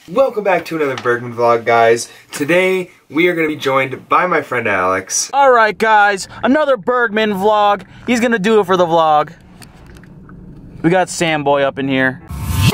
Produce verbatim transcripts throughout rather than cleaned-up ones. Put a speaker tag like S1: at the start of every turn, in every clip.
S1: Welcome back to another Bergman vlog, guys. Today we are going to be joined by my friend Alex.
S2: Alright guys, another Bergman vlog. He's gonna do it for the vlog. We got Sam Boy up in here.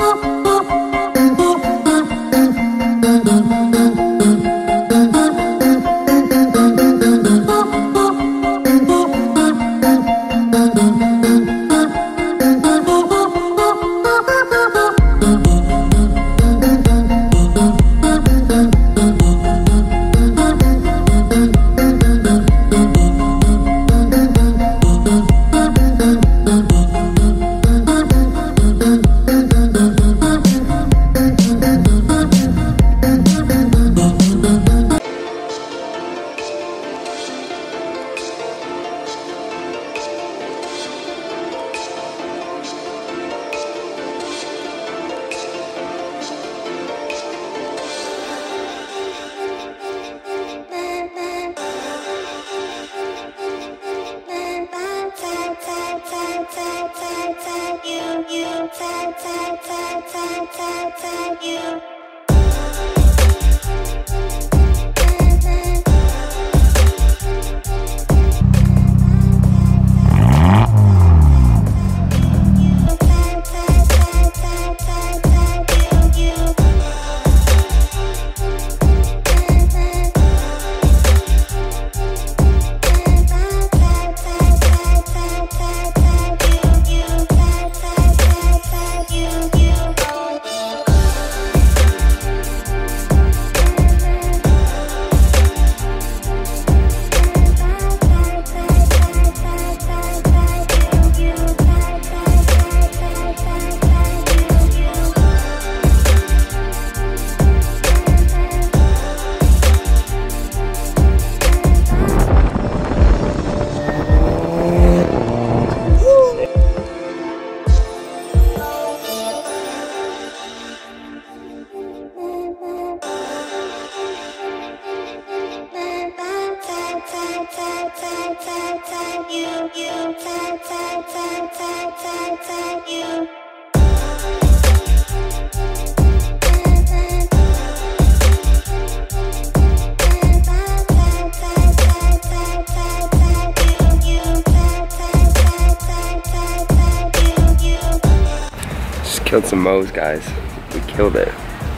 S1: Just killed some mows, guys. We killed it.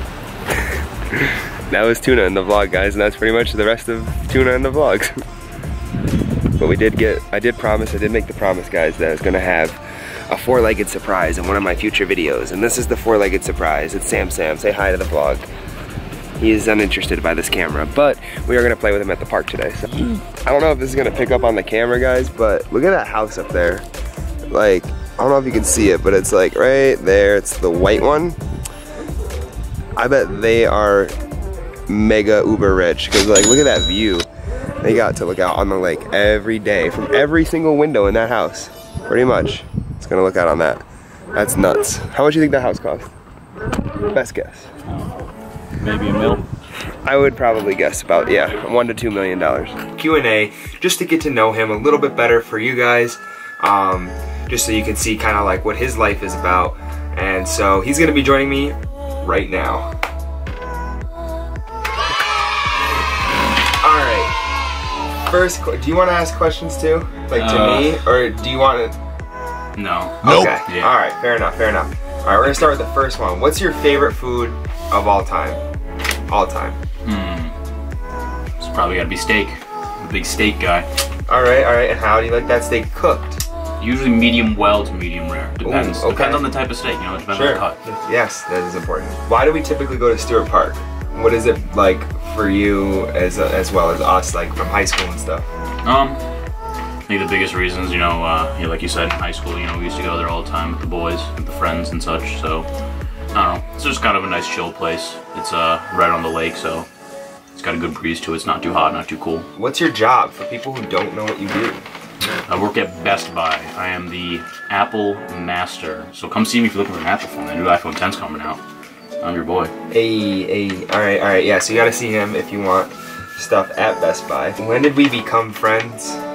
S1: That was tuna in the vlog, guys, and that's pretty much the rest of tuna in the vlogs. But we did get, I did promise, I did make the promise, guys, that I was gonna have a four-legged surprise in one of my future videos. And this is the four-legged surprise. It's Sam Sam. Say hi to the vlog. He is uninterested by this camera, but we are gonna play with him at the park today. So I don't know if this is gonna pick up on the camera, guys, but look at that house up there. Like, I don't know if you can see it, but it's like right there. It's the white one. I bet they are mega uber rich, because like, look at that view. They got to look out on the lake every day from every single window in that house. Pretty much. It's gonna look out on that. That's nuts. How much do you think that house cost? Best guess.
S2: Maybe a mil.
S1: I would probably guess about, yeah, one to two million dollars. Q and A, just to get to know him a little bit better for you guys. Um, just so you can see kind of like what his life is about. And so he's gonna be joining me right now. Alright, first, do you want to ask questions too? Like to uh, me, or do you want to?
S2: No.
S1: Okay,
S2: nope. Yeah.
S1: Alright, fair enough, fair enough. Alright, we're gonna start with the first one. What's your favorite food of all time? All time.
S2: Hmm. It's probably gotta be steak. I'm a big steak guy.
S1: Alright, alright, and how do you like that steak cooked?
S2: Usually medium well to medium rare. Depends.
S1: Ooh, okay.
S2: Depends on the type of steak, you know, it depends
S1: sure.
S2: on the cut.
S1: Yes, that is important. Why do we typically go to Stewart Park? What is it like for you as, uh, as well as us, like from high school and stuff?
S2: Um, I think the biggest reasons, you know, uh, yeah, like you said, in high school, you know, we used to go there all the time with the boys, with the friends and such, so, I don't know, it's just kind of a nice chill place. It's uh, right on the lake, so it's got a good breeze to it. It's not too hot, not too cool.
S1: What's your job for people who don't know what you do?
S2: I work at Best Buy. I am the Apple Master. So come see me if you're looking for an Apple phone. The new iPhone ten's coming out. I'm your boy.
S1: Hey, hey, alright, alright, yeah, so you gotta see him if you want stuff at Best Buy. When did we become friends?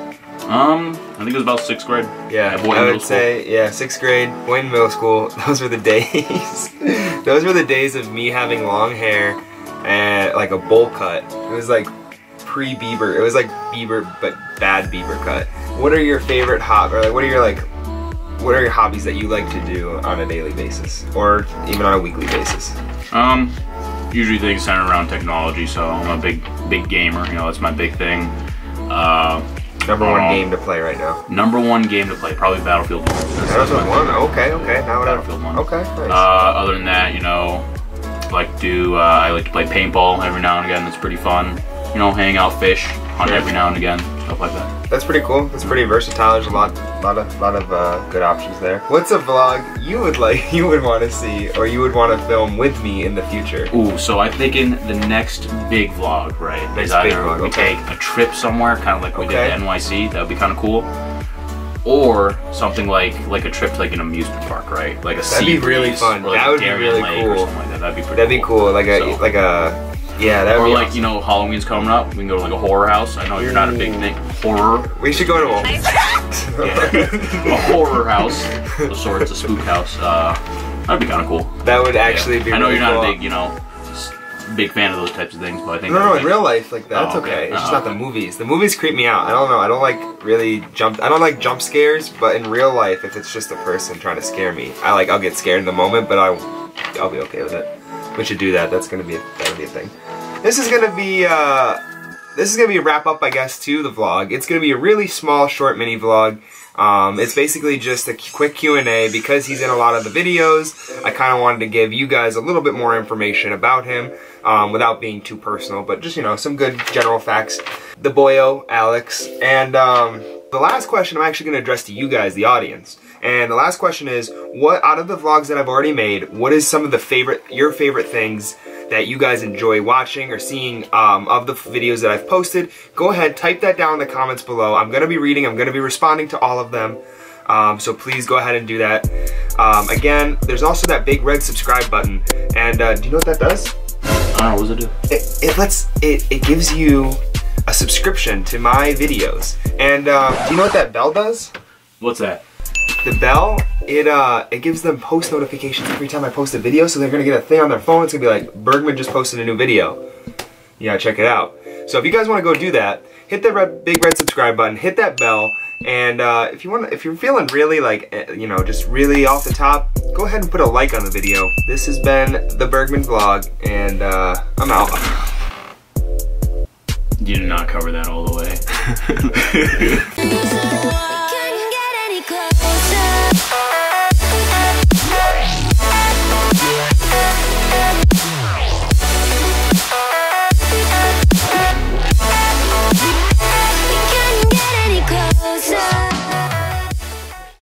S2: Um, I think it was about sixth grade.
S1: Yeah,
S2: Boyd
S1: I would
S2: Middle
S1: say,
S2: School.
S1: yeah, sixth grade, Boyd Middle School. Those were the days. Those were the days of me having long hair and like a bowl cut. It was like pre-Bieber. It was like Bieber, but bad Bieber cut. What are your favorite hob or like what are your like what are your hobbies that you like to do on a daily basis or even on a weekly basis?
S2: Um, usually things centered around technology. So I'm a big, big gamer. You know, that's my big thing. Uh,
S1: Number one
S2: um,
S1: game to play right now.
S2: Number one game to play, probably Battlefield one.
S1: Battlefield one. Okay, okay. Now what
S2: Battlefield one.
S1: Okay, nice.
S2: Uh, other than that, you know, like do uh, I like to play paintball every now and again. That's pretty fun. You know, hang out, fish, hunt every now and again, stuff like that.
S1: That's pretty cool. That's pretty versatile. There's a lot, lot of, lot of uh, good options there. What's a vlog you would like, you would want to see, or you would want to film with me in the future?
S2: Ooh, so I'm thinking the next big vlog, right?
S1: Next
S2: is either
S1: big vlog,
S2: we
S1: okay.
S2: take a trip somewhere, kind of like we
S1: Okay.
S2: did at N Y C. That would be kind of cool. Or something like like a trip to like an amusement park, right? Like a
S1: That'd be really
S2: Seabreeze,
S1: fun.
S2: Or like
S1: That
S2: a
S1: would be
S2: Darien
S1: really
S2: Lake
S1: cool.
S2: Or something like that. That'd be pretty.
S1: That'd be cool. Like a,
S2: So-
S1: like a, yeah, that would
S2: Or
S1: be
S2: like
S1: awesome.
S2: you know, Halloween's coming up. We can go to like a horror house. I know you're not a big thing horror.
S1: We should go to a
S2: a horror house, of sorts, a spook house. Uh, that'd be kind of cool.
S1: That would actually
S2: Yeah.
S1: be
S2: I know
S1: really
S2: you're not
S1: cool.
S2: a big, you know, s- big fan of those types of things, but I think.
S1: No, no,
S2: that'd
S1: in
S2: be-
S1: real life, like that's
S2: Oh,
S1: okay.
S2: okay.
S1: It's just
S2: Oh,
S1: not the
S2: okay.
S1: movies. The movies creep me out. I don't know. I don't like really jump. I don't like jump scares. But in real life, if it's just a person trying to scare me, I like I'll get scared in the moment, but I, I'll be okay with it. We should do that. That's gonna be a, that'll be a thing. This is gonna be uh, this is gonna be a wrap up, I guess, to the vlog. It's gonna be a really small, short mini vlog. Um, it's basically just a quick Q and A because he's in a lot of the videos. I kind of wanted to give you guys a little bit more information about him um, without being too personal, but just, you know, some good general facts. The boyo, Alex. And um, the last question I'm actually going to address to you guys, the audience. And the last question is, what out of the vlogs that I've already made, what is some of the favorite, your favorite things that you guys enjoy watching or seeing um, of the videos that I've posted? Go ahead, type that down in the comments below. I'm going to be reading, I'm going to be responding to all of them. Um, so please go ahead and do that. Um, again, there's also that big red subscribe button. And uh, do you know what that does?
S2: I don't know, what does it do?
S1: It, it lets, it, it gives you a subscription to my videos. And uh, do you know what that bell does?
S2: What's that?
S1: The bell, it uh, it gives them post notifications every time I post a video, so they're gonna get a thing on their phone. It's gonna be like, Bergman just posted a new video. You gotta check it out. So if you guys want to go do that, hit that red, big red subscribe button, hit that bell, and uh, if you want, if you're feeling really like, eh, you know, just really off the top, go ahead and put a like on the video. This has been the Bergman vlog, and uh, I'm out.
S2: You did not cover that all the way.